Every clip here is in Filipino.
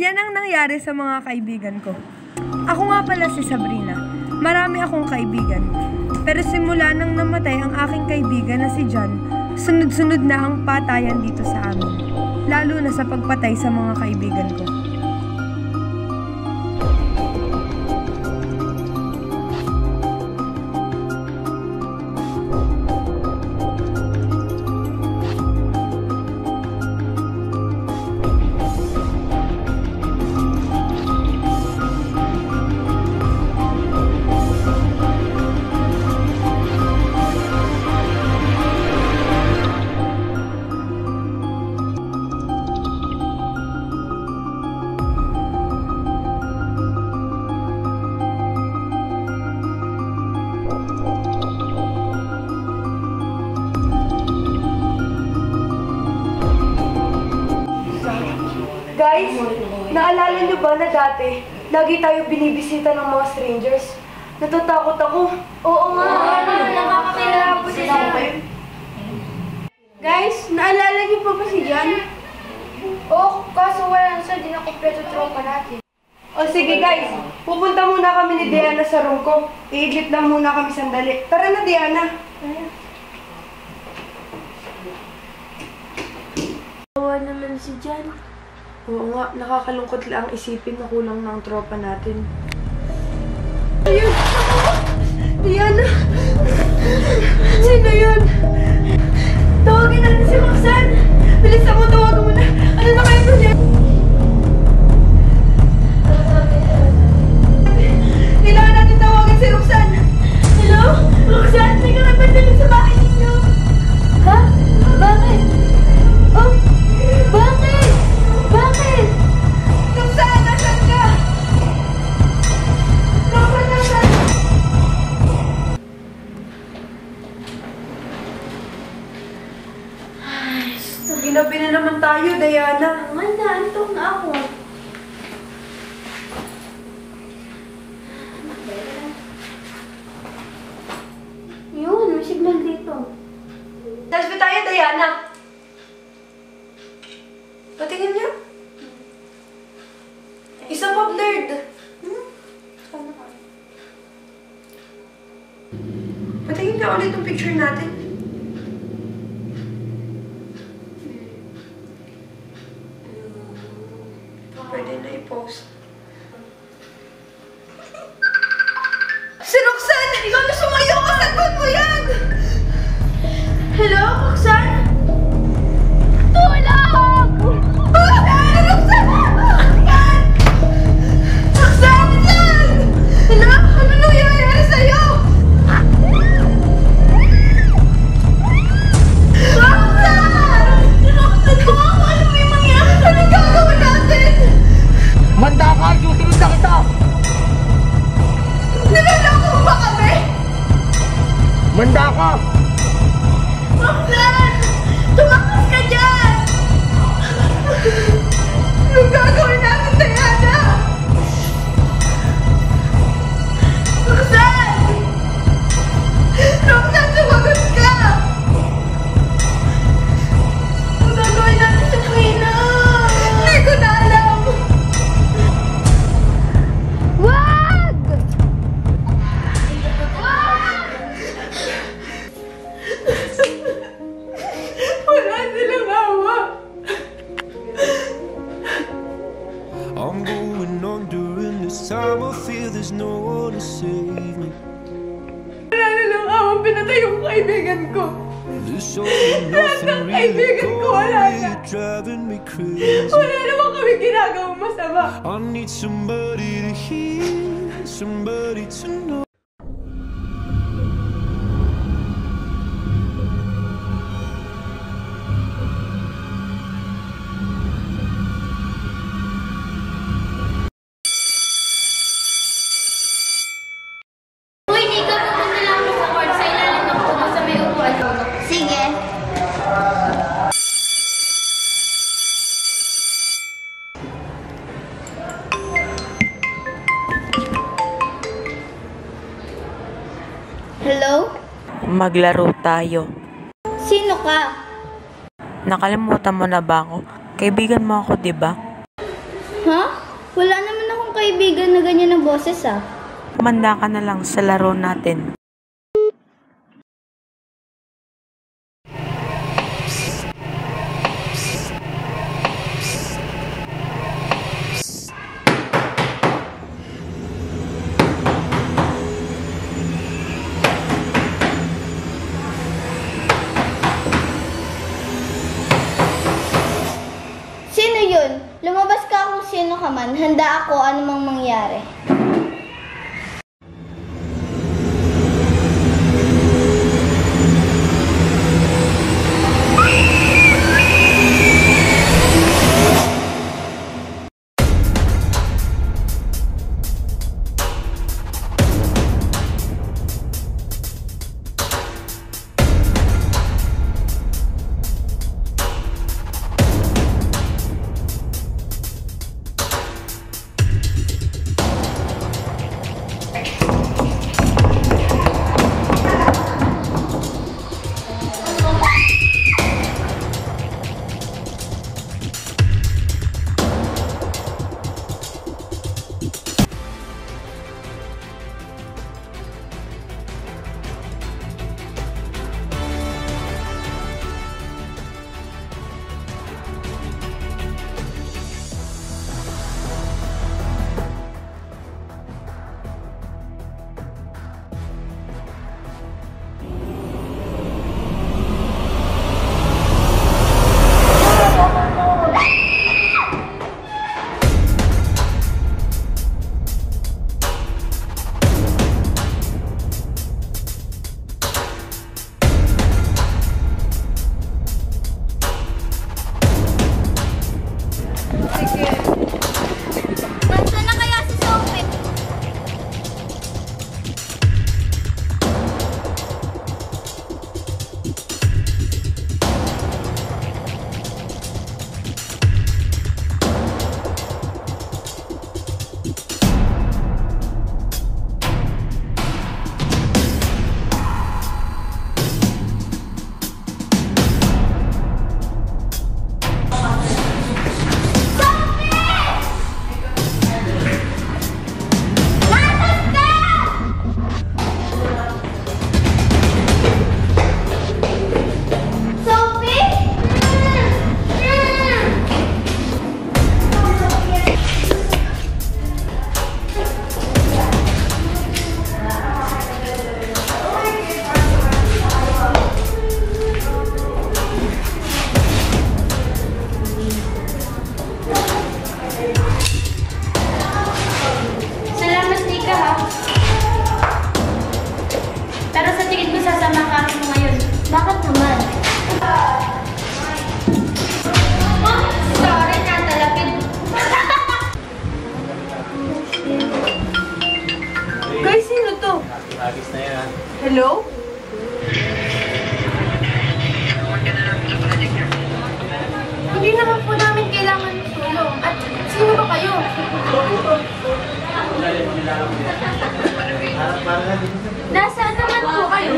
Yan ang nangyari sa mga kaibigan ko. Ako nga pala si Sabrina. Marami akong kaibigan. Pero simula nang namatay ang aking kaibigan na si John, sunod-sunod na ang patayan dito sa amin. Lalo na sa pagpatay sa mga kaibigan ko. Guys, naalala niyo ba na dati, lagi tayo binibisita ng mga strangers? Natatakot ako. Oo nga, nakakakilala po sila. Guys, naalala niyo pa ba si John? Oo, kaso wala na siya, di na kompleto tropa natin. O sige guys, pupunta muna kami ni Diana sa room ko. I-idlit lang muna kami sandali. Tara na Diana. Awa naman si John. Oo nga, nakakalungkot lang isipin na kulang ng tropa natin. Ayun! Diana! Sino yun? Tawagin natin si Roxanne! Bilisan mo, tawagan mo na! Ano na kayo niya? Kailangan natin tawagin si Roxanne! Hello? Roxanne, may karapan dito sa bahay ninyo! Ha? Bakit? Oh? Bakit? Bakit? Roxanne, nasan ka? Roxanne, nasan? Ay, Ginabi na naman tayo, Diana. Amanda, antong na ako. Yun, may signal dito. Nasaan tayo, Diana? Patingin niya. Isa pa blurred. Patingin niya ulit yung picture natin. Pwede na i-post. Si Roxanne! Ikaw na sumayo ka! Sagot mo yan! Hello, Roxanne? Tulong! Roxanne! Roxanne! Roxanne! Hello? Ano nangyayari sa'yo? Roxanne! Roxanne, kung ako ano may mangyari, anong gagawin natin? Manda ka! Susunod na kita! Nilaloko mo ba kami? Manda ka! Roxanne! Tumakas ka dyan! Anong gagawin natin, Diana? Roxanne! Roxanne, sumagot ka! Anong gagawin natin sa Trina? Hindi ko na alam! Wag! Wala silang awa! I'm going on during this time. I feel there's no one to save me. Wala nilang awa, pinatay yung kaibigan ko! This all and nothing really going, driving me crazy. Wala naman kami ginagawang masama! I need somebody to hear, somebody to know. Uy, di ka pupunta lang ako sa court sa ilalim ng puno sa may upuan ko. Sige. Hello? Maglaro tayo. Sino ka? Nakalimutan mo na ba ako? Kaibigan mo ako, di ba? Ha? Ha? Wala naman akong kaibigan na ganyan ang boses ah. Manda ka na lang sa laro natin. Sino yun? Lumabas ka kung sino ka man. Handa ako anumang mangyari. Nasaan na kaya si Sophie? Salamat, Nika, ha? Pero sa tingin ko sasama ka mo ngayon. Bakit naman? Oh, sorry na, talapid. Guys, sino to? Hello? Hindi naman po namin kailangan ng tulong. At sino ba kayo? Nasaan naman po kayo?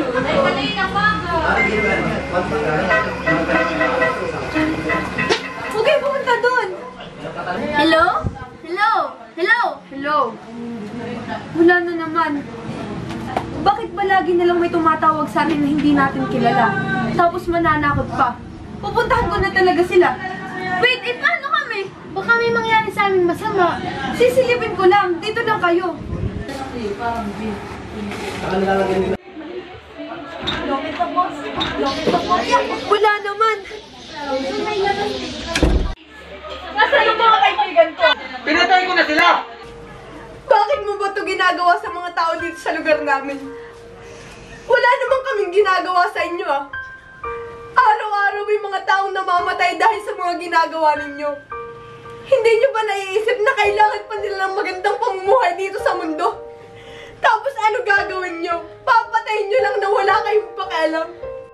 Huwag kayo pumunta doon! Hello? Hello? Hello? Hello? Wala na naman. Bakit ba lagi na lang may tumatawag sa atin na hindi natin kilala? Tapos mananakot pa. Pupuntahan ko na talaga sila. Wait, paano kami? Baka may mangyari sa amin masama. Sisilipin ko lang. Dito lang kayo. Wala naman. Nasaan ang mga kaibigan ko? Pinatay ko na sila! Bakit mo ba ito ginagawa sa mga tao dito sa lugar namin? Wala naman kaming ginagawa sa inyo ah. Araw-araw may mga taong namamatay dahil sa mga ginagawa ninyo. Hindi nyo ba naiisip na kailangan pa nila ng magandang pamumuhay dito sa mundo? Tapos ano gagawin nyo? Papatayin nyo lang na wala kayong pakialam.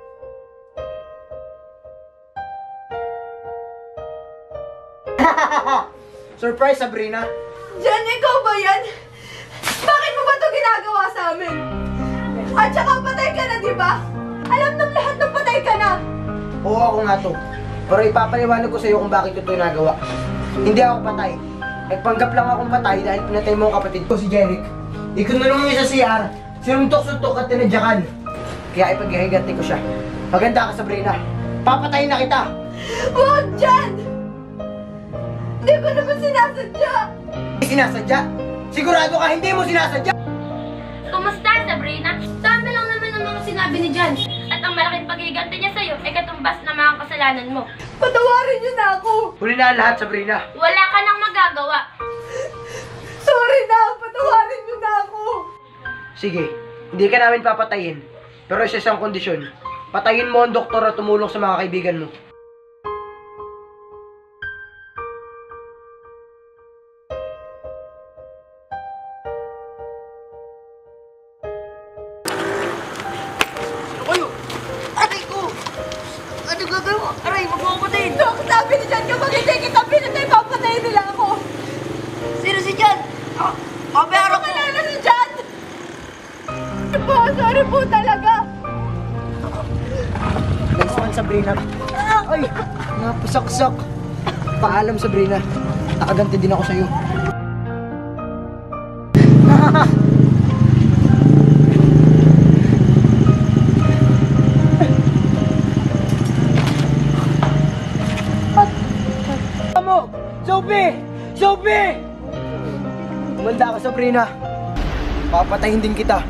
Surprise, Sabrina! Jen, ikaw ba yan? Bakit mo ba ito ginagawa sa amin? At saka patay ka na, di ba? Alam ng lahat ng patay ka na. Oo, ako nga to. Pero ipapaliwanag ko sa iyo kung bakit ito nagawa. Hindi ako patay. Nagpanggap lang akong patay dahil pinatay mo ang kapatid ko si Jeric. Ikunulong niya sa CR, sinuntok-suntok at tinadyakan. Kaya ipaghihiganti ko siya. Maganda ka, Sabrina. Papatayin na kita! Huwag dyan! Hindi ko naman sinasadya! Hindi sinasadya? Sigurado ka hindi mo sinasadya? Kumusta, Sabrina? Dami lang naman ang mga sinabi ni Jan. At ang malaking paghiganti niya sa'yo ay katumbas na mga kasalanan mo. Patawarin niyo na ako! Huli na ang lahat, Sabrina. Wala ka nang magagawa. Sorry na! Patawarin niyo na ako! Sige, hindi ka namin papatayin. Pero isa isang kondisyon. Patayin mo ang doktor at tumulong sa mga kaibigan mo. Aray ko! Ano gagawin mo? Aray, wag mo ako patayin! Dok, sabi ni Jan kapag hindi kita pinatay, papatayin nila ako! Sino si Jan? Pero ko! Kilala si Jan! Sorry po talaga! Next one, Sabrina. Ay, napasaksak. Paalam, Sabrina. Nakaganti din ako sa'yo. Mo! Sophie! Sophie! Umanda ka, Sabrina. Papatayin din kita.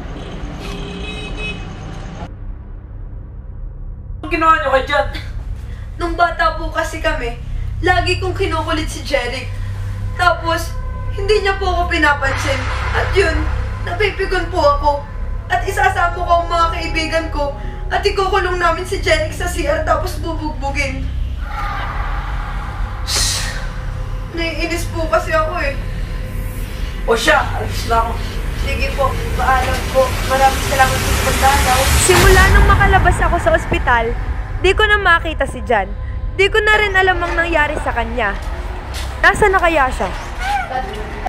Anong ginawa niyo kay Jan? Nung bata po kasi kami, lagi kong kinukulit si Jeric. Tapos, hindi niya po ako pinapansin. At yun, napipigon po ako. At isasama ko ang mga kaibigan ko. At ikukulong namin si Jeric sa CR tapos bubugbugin. Naiinis po kasi ako eh. O siya, alis na ako. Sige po, paalam po. Maraming salamat po sa pagdalaw. Simula nung makalabas ako sa ospital, di ko na makita si Jan. Di ko na rin alam ang nangyari sa kanya. Nasaan na kaya siya?